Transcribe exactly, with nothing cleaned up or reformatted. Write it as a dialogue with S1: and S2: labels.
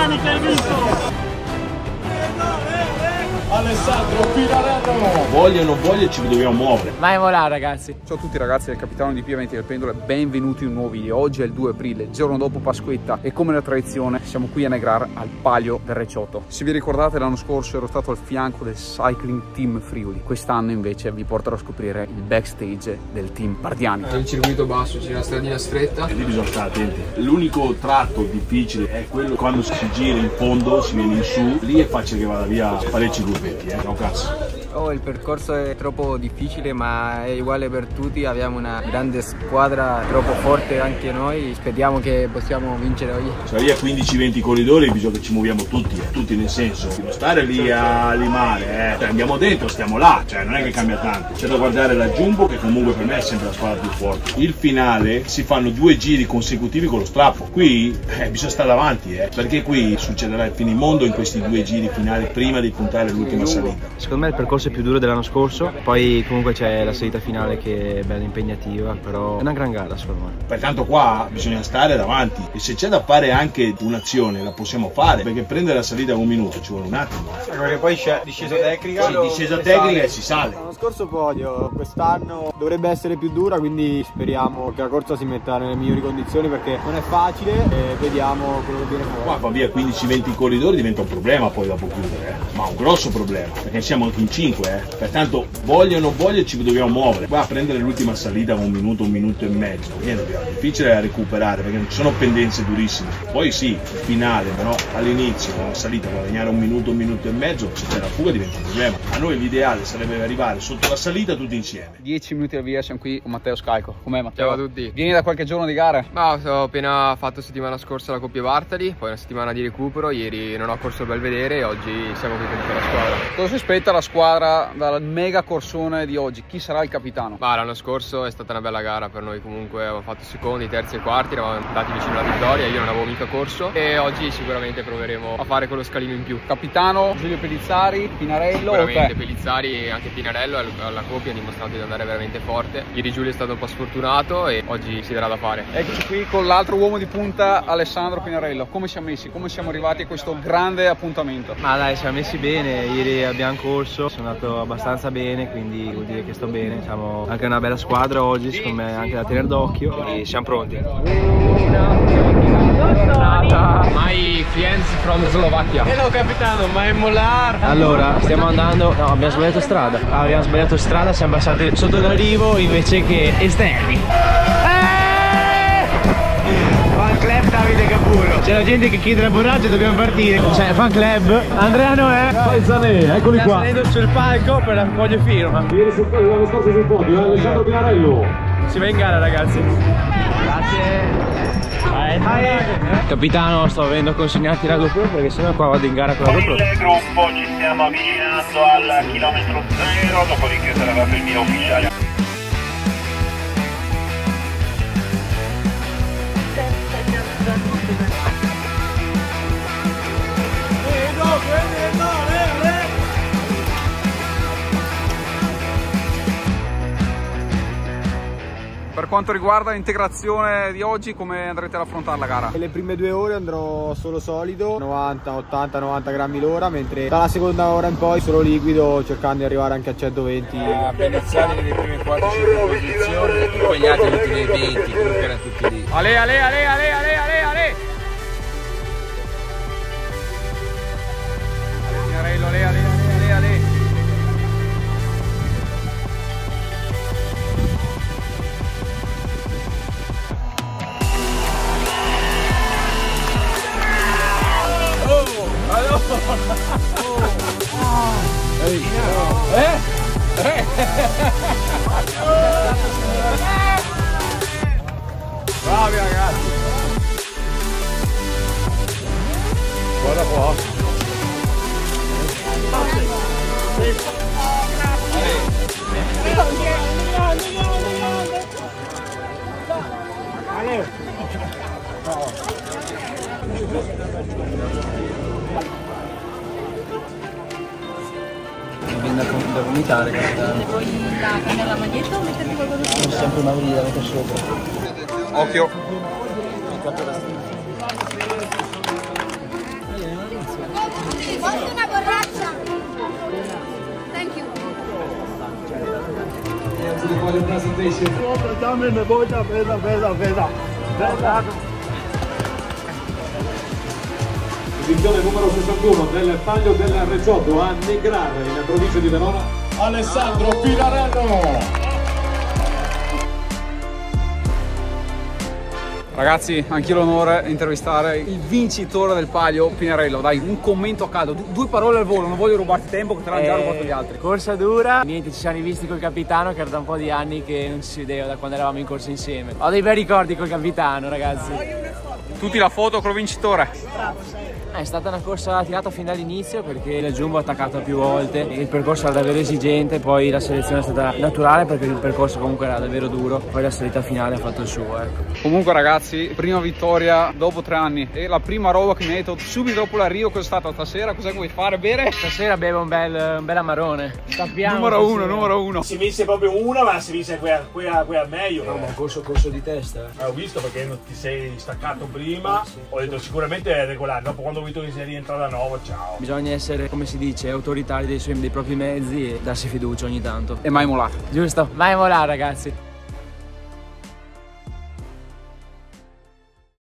S1: mani che hai vinto! Alessandro Pinarello!
S2: Voglia o non voglia ci dobbiamo muovere.
S3: Vai a volare ragazzi.
S4: Ciao a tutti ragazzi del capitano di P venti del Pendolo e benvenuti in un nuovo video. Oggi è il due aprile, giorno dopo Pasquetta e come la tradizione siamo qui a Negrar al Palio del Recioto. Se vi ricordate l'anno scorso ero stato al fianco del Cycling Team Friuli, quest'anno invece vi porterò a scoprire il backstage del team Bardiani.
S5: È il circuito basso, c'è una stradina stretta.
S2: E lì bisogna stare attenti. L'unico tratto difficile è quello quando si gira in fondo, si viene in su, lì è facile che vada via parecchi gruppetti, eh, no cazzo.
S6: Oh, il percorso è troppo difficile ma è uguale per tutti, abbiamo una grande squadra, troppo forte anche noi, speriamo che possiamo vincere oggi.
S2: Cioè lì a quindici venti corridori bisogna che ci muoviamo tutti, eh, tutti nel senso, non stare lì a limare, eh. Cioè, andiamo dentro, stiamo là, cioè non è che cambia tanto. C'è da guardare la Jumbo che comunque per me è sempre la squadra più forte. Il finale si fanno due giri consecutivi con lo strappo, qui eh, bisogna stare davanti, eh, perché qui succederà il finimondo in questi due giri finali prima di puntare l'ultima salita.
S7: Secondo me il percorso è più duro dell'anno scorso, poi comunque c'è la salita finale che è bella impegnativa, però è una gran gara secondo me.
S2: Pertanto qua bisogna stare davanti e se c'è da fare anche un'azione la possiamo fare, perché prendere la salita in un minuto ci vuole un attimo.
S8: Perché poi c'è discesa tecnica.
S2: Sì, discesa tecnica e si sale.
S8: L'anno scorso podio, quest'anno dovrebbe essere più dura, quindi speriamo che la corsa si metta nelle migliori condizioni perché non è facile e vediamo quello che viene fuori.
S2: Qua va via quindici venti corridori, diventa un problema poi dopo chiudere, eh. Ma un grosso problema, perché siamo anche in cinque, eh. Pertanto voglia o non voglia ci dobbiamo muovere. Qua a prendere l'ultima salita con un minuto, un minuto e mezzo, niente, è difficile da recuperare perché non ci sono pendenze durissime. Poi sì, il finale, però all'inizio, la salita, guadagnare un minuto, un minuto e mezzo, se c'è la fuga diventa un problema. A noi l'ideale sarebbe arrivare sotto la salita tutti insieme.
S4: dieci minuti al via, siamo qui con Matteo Scalco. Com'è Matteo?
S5: Ciao a tutti.
S4: Vieni da qualche giorno di gara?
S5: No, ho appena fatto settimana scorsa la Coppia Bartali, poi una settimana di recupero, ieri non ho corso il Belvedere e oggi siamo qui con tutta la squadra.
S4: Cosa si aspetta la squadra dal mega corsone di oggi? Chi sarà il capitano?
S5: Ma l'anno scorso è stata una bella gara per noi, comunque avevamo fatto secondi, terzi e quarti, eravamo andati vicino alla vittoria, io non avevo mica corso e oggi sicuramente proveremo a fare quello scalino in più.
S4: Capitano Giulio Pellizzari, Pinarello.
S5: Sicuramente Pellizzari e anche Pinarello alla Coppia hanno dimostrato di andare veramente forte. Ieri Giulio è stato un po' sfortunato e oggi si darà da fare.
S4: Eccoci qui con l'altro uomo di punta, Alessandro Pinarello. Come siamo messi? Come siamo arrivati a questo grande appuntamento?
S7: Ma dai, siamo messi bene, ieri abbiamo corso, sono andato abbastanza bene, quindi vuol dire che sto bene. Siamo anche una bella squadra oggi, secondo me anche da tenere d'occhio e siamo pronti.
S5: My friends from Slovakia.
S3: Hello capitano, ma è Molar.
S7: Allora, stiamo andando, no, abbiamo sbagliato strada. Ah, abbiamo sbagliato strada, siamo passati sotto l'arrivo invece che esterni.
S3: Fan club Davide Capuro. C'è la gente che chiede l'abbonaggio e dobbiamo partire.
S7: Cioè, fan club, Andrea Noè.
S2: Zanè, eccoli qua.
S3: Salendo sul palco per la foglia firma.
S2: Ieri sul podio, l'anno scorso sul podio, Alessandro Pinarello.
S3: Si va in gara ragazzi.
S7: Grazie. Capitano, sto avendo consegnati la GoPro perché sennò qua vado in gara con la GoPro.
S1: Il gruppo ci stiamo avvicinando al chilometro zero, dopodiché sarà dato il via ufficiale.
S4: Per quanto riguarda l'integrazione di oggi, come andrete ad affrontare la gara?
S8: Le prime due ore andrò solo solido, novanta, ottanta, novanta grammi l'ora, mentre dalla seconda ora in poi solo liquido, cercando di arrivare anche a centoventi.
S5: Appena iniziati nelle prime quattro cinque posizioni, poi gli altri ultimi venti, comunque erano tutti lì.
S4: Ale, ale, ale, ale, ale, ale, ale! Pinarello, ale, ale, ale, ale. Eh? Eh? Bravi ragazzi! Guarda qua!
S7: Mi viene da vomitare, capitano.
S9: Vuoi la cambiare la maglietta o metterti qualcosa sopra?
S7: Ho sempre una briglia da mettere sopra.
S4: Occhio!
S9: una borraccia. Thank you.
S10: Edizione numero sessantuno del Palio del Recioto a Negrar, in provincia di Verona, Alessandro Pinarello.
S4: Ragazzi, anch'io l'onore di intervistare il vincitore del Palio, Pinarello. Dai, un commento a caldo, du due parole al volo, non voglio rubarti tempo che te l'hanno già rubato gli altri.
S3: Corsa dura, niente, ci siamo rivisti col capitano che era da un po' di anni che non ci si vedeva, da quando eravamo in corsa insieme. Ho dei bei ricordi col capitano, ragazzi.
S4: Tutti la foto col vincitore.
S3: È stata una corsa tirata fin dall'inizio perché la Jumbo ha attaccato più volte, il percorso era davvero esigente, poi la selezione è stata naturale perché il percorso comunque era davvero duro, poi la salita finale ha fatto il suo, ecco.
S4: Comunque ragazzi, prima vittoria dopo tre anni e la prima roba che mi hai detto subito dopo l'arrivo, cosa è stata stasera? Cosa vuoi fare? Bere?
S3: Stasera bevo un bel, un bel amarone. Tappiamo
S4: numero uno, numero uno.
S2: Si vinse proprio una, ma si vinse qui a, qui a, qui a meglio.
S3: No, ma un corso, corso di testa.
S2: Eh, ho visto perché non ti sei staccato prima, sì, sì. Ho detto sicuramente è regolare, dopo quando ho visto che sei rientrato da nuovo, ciao.
S3: Bisogna essere, come si dice, autoritari dei, suoi, dei propri mezzi e darsi fiducia ogni tanto.
S4: E mai molare.
S3: Giusto, mai molare ragazzi.